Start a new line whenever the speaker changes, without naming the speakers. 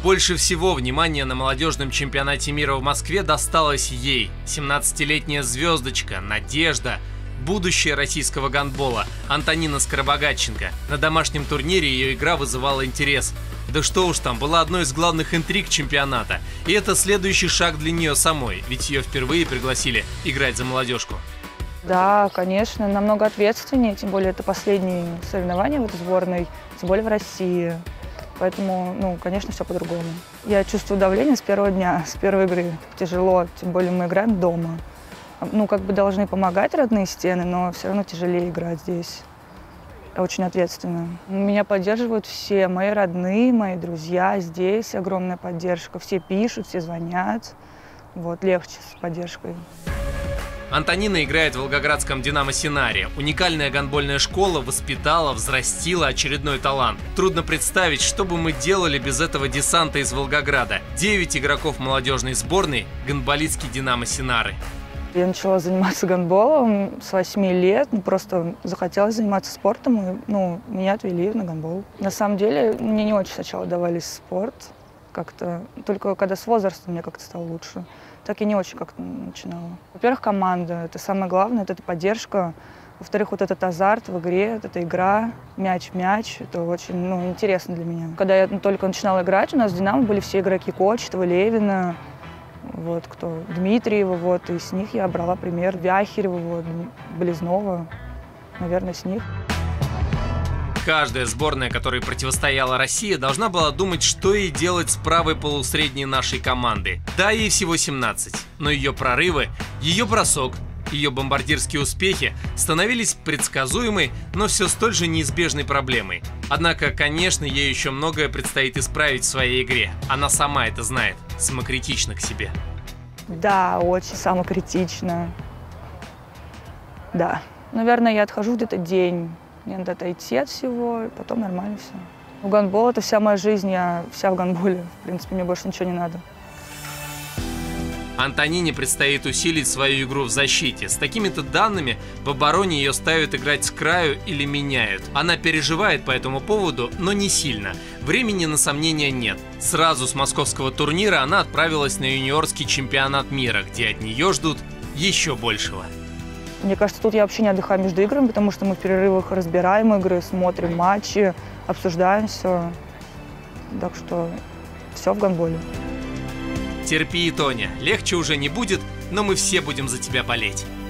Больше всего внимания на молодежном чемпионате мира в Москве досталось ей. 17-летняя звездочка, надежда, будущее российского гандбола Антонина Скоробогатченко. На домашнем турнире ее игра вызывала интерес. Да что уж там, была одной из главных интриг чемпионата. И это следующий шаг для нее самой, ведь ее впервые пригласили играть за молодежку.
Да, конечно, намного ответственнее, тем более это последние соревнования в этой сборной, тем более в России. Поэтому, конечно, все по-другому. Я чувствую давление с первого дня, с первой игры. Тяжело, тем более мы играем дома. Должны помогать родные стены, но все равно тяжелее играть здесь. Очень ответственно. Меня поддерживают все мои родные, мои друзья. Здесь огромная поддержка. Все пишут, все звонят. Легче с поддержкой.
Антонина играет в волгоградском «Динамо Синаре». Уникальная гандбольная школа воспитала, взрастила очередной талант. Трудно представить, что бы мы делали без этого десанта из Волгограда. 9 игроков молодежной сборной – гандболистский «Динамо Синары».
Я начала заниматься гандболом с 8 лет. Просто захотелось заниматься спортом, и меня отвели на гандбол. На самом деле, мне не очень сначала давались спорт. Только когда с возрастом мне как-то стало лучше. Так и не очень как-то начинала. Во-первых, команда – это самое главное, это поддержка. Во-вторых, этот азарт в игре, эта игра, мяч в мяч, это очень интересно для меня. Когда я только начинала играть, у нас в «Динамо» были все игроки Кочетова, Левина, Дмитриева, и с них я брала пример. Вяхерева, Близнова, наверное, с них.
Каждая сборная, которой противостояла Россия, должна была думать, что ей делать с правой полусредней нашей команды. Да, ей всего 17, но ее прорывы, ее бросок, ее бомбардирские успехи становились предсказуемой, но все столь же неизбежной проблемой. Однако, конечно, ей еще многое предстоит исправить в своей игре. Она сама это знает, самокритична к себе. Да,
очень самокритично. Да. Наверное, я отхожу где-то день. Мне надо отойти от всего, и потом нормально все. Гандбол – это вся моя жизнь, я вся в гандболе. В принципе, мне больше ничего не надо.
Антонине предстоит усилить свою игру в защите. С такими-то данными в обороне ее ставят играть с краю или меняют. Она переживает по этому поводу, но не сильно. Времени на сомнения нет. Сразу с московского турнира она отправилась на юниорский чемпионат мира, где от нее ждут еще большего.
Мне кажется, тут я вообще не отдыхаю между играми, потому что мы в перерывах разбираем игры, смотрим матчи, обсуждаем все. Так что все в гандболе.
Терпи, Тоня, легче уже не будет, но мы все будем за тебя болеть.